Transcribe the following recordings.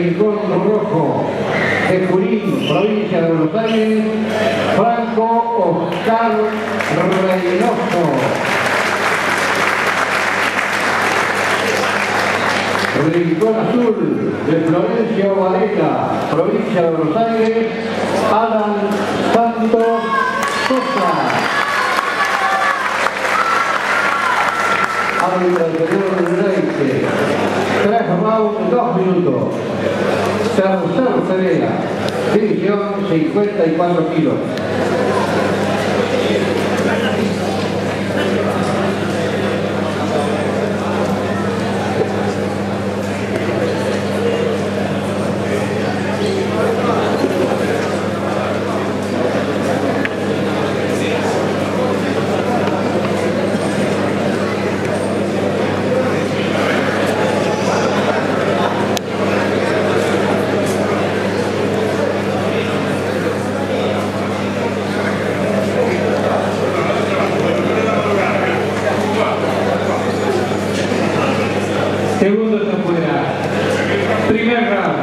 Rincón Rojo de Junín, provincia de Buenos Aires, Franco Oscar Reynoso. Rincón Azul de Florencio Varela, provincia de Buenos Aires, Adam Santos Sosa. Árbitro del Reite. 3 rounds, 2 minutos. Tercer Ferreira, división 54 kilos. Segundo se fuera. Primer round.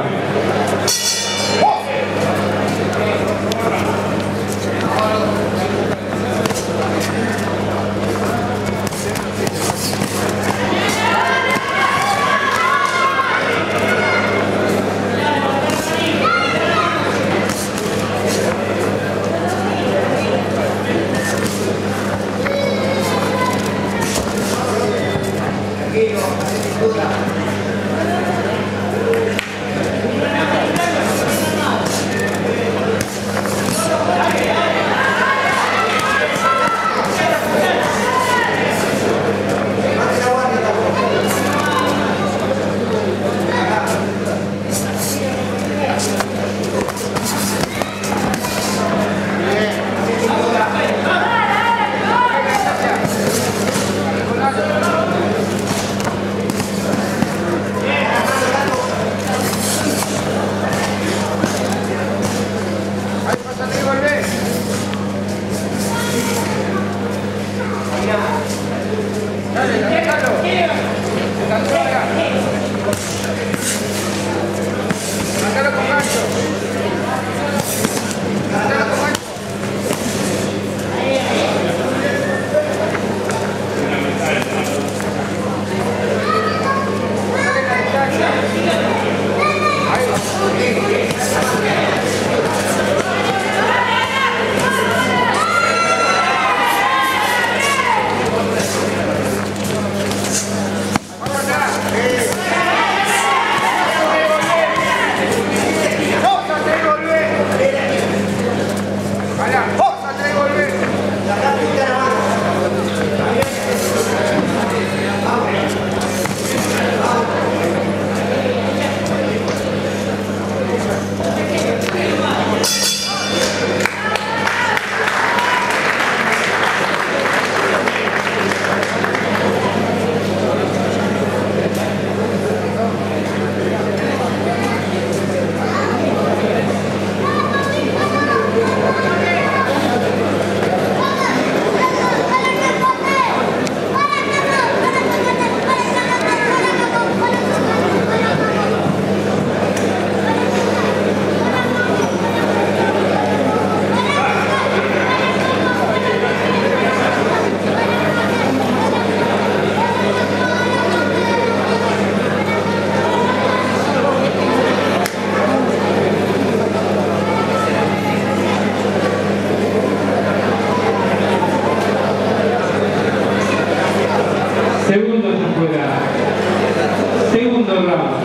Segundo round.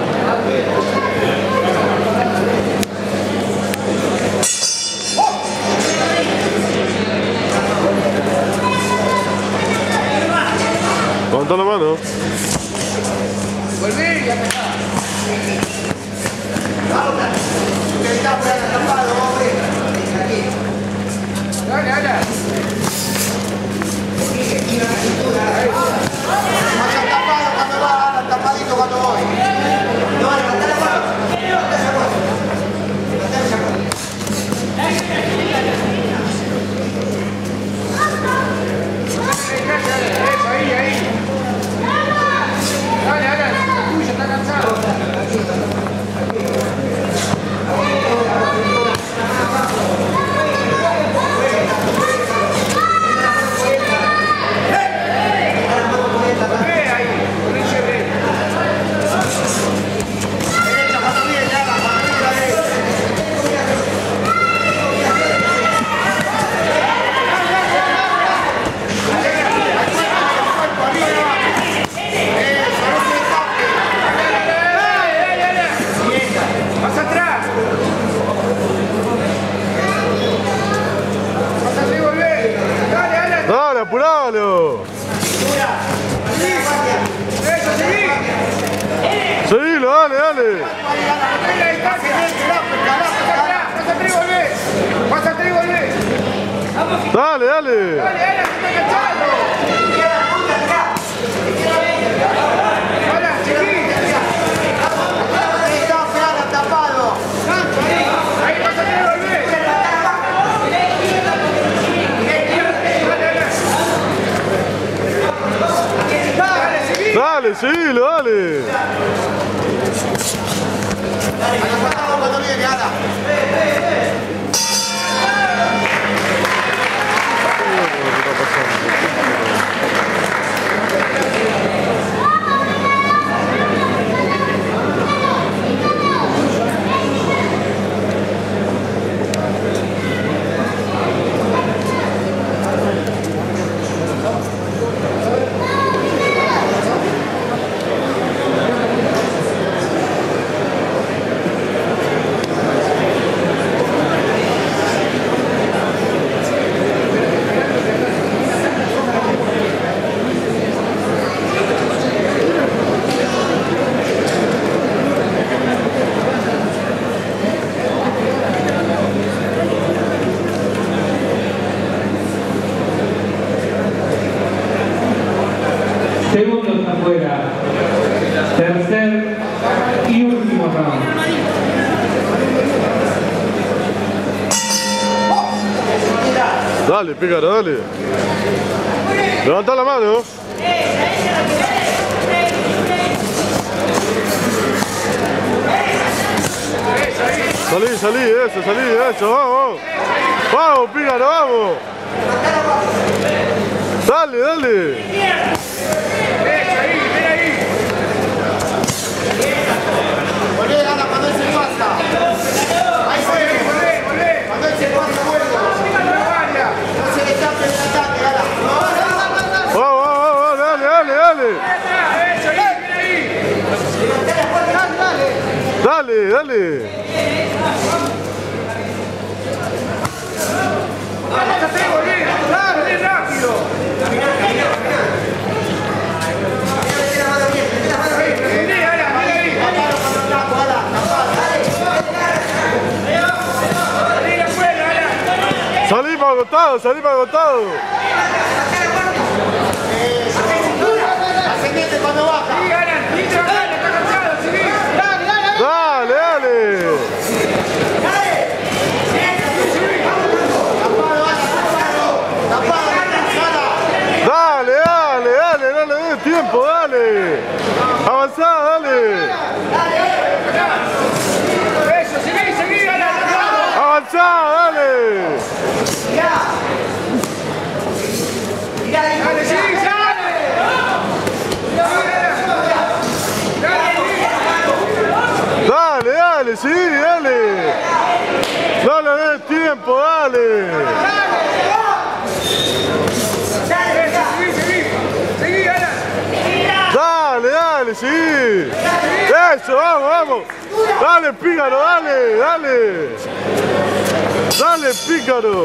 Levanta la mano. Volví, ya está. Que está tapado, hombre. Aquí. Dale, dale. Vaya tapado cuando va, tapadito cuando voy. No, levanta la mano. Levanta esa cosa. Levanta esa cosa. Eso, ahí. Dale, está tuyo, está cansado. dale, dale. Pasa atrás y volvé. Dale, dale. Dale, que está cansado. Hola, chiquita. Está pegado, tapado. Ahí pasa atrás y volvé. Dale, seguilo, dale. Cuando viene, Ana. Segundos afuera. Tercer y último round. Dale, pícaro, dale. Levanta la mano. Salí, eso, vamos. Vamos, pícaro, vamos. Dale, dale. Volvé, Ana, cuando él se pasa. Ahí volvé. Cuando él se pasa, vuelvo. No se le tape el ataque, Ana. Vamos, dale. Dale. Volvé rápido. Salí para el costado. Ascendente cuando baja. Dale. Dale, tiempo, dale. Avanzá, dale. Eso, seguí, Ana. Avanzá, dale. Dale, seguí, Dale, sí, dale. Dale, tiempo, dale. Seguí, Ana. Dale, sí. Eso, vamos. Dale, pícaro, dale. Dale, pícaro.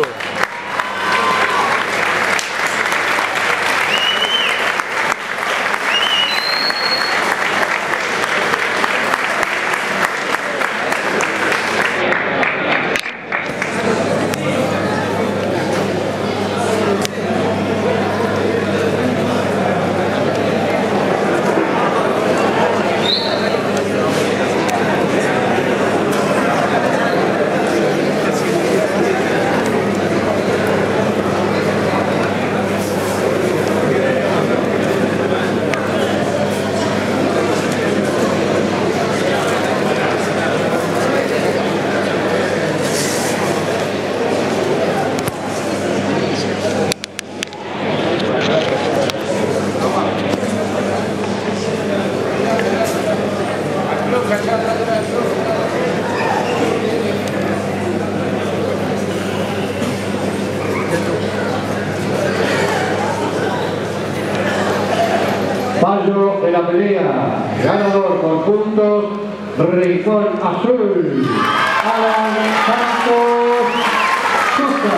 Fallo de la pelea, ganador por puntos, Rincón Azul, Alan Santos Costa.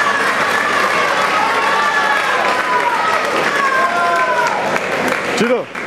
Chino.